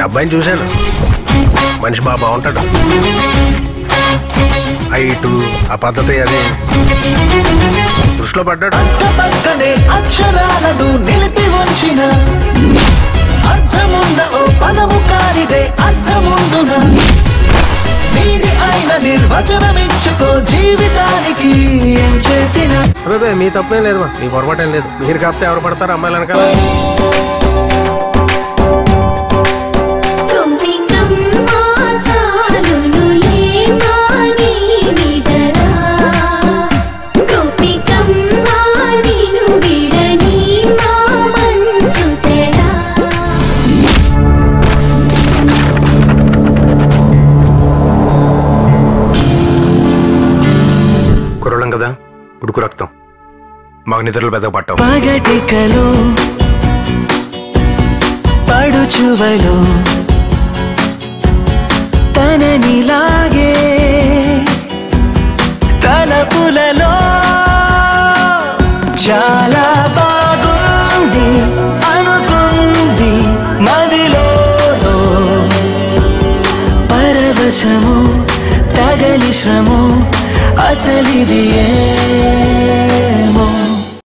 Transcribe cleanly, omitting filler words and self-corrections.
అబ్బాయిని చూశాను, మనిషి బాగుంటాడు. హైటు ఆ పద్ధతి అది దృష్టిలో పడ్డాడు. పక్కనే అక్షరాలను నిలిపి ఉంచిన అర్థమున్న ఓ పదము కానిదే అర్థముండున నీది అయిన నిర్వచనమిచ్చుకో జీవితానికి ఏం చేసిన. మీ తప్పేం లేదు, మీ పొరపాటేం లేదు. మీరు కాకపోతే ఎవరు పడతారు అమ్మాయిలు వెనకాల? కుర్రలం కదా, ఉడుకు రక్తం, మాకు నిద్రలు పెద్ద పట్టవు. పగటికలో పడుచువలో తననిలాగే తలపులలో చాలా బాగుంది అనుకుంది మదిలో పరవశము తగని శ్రము అసలిది ఏమో.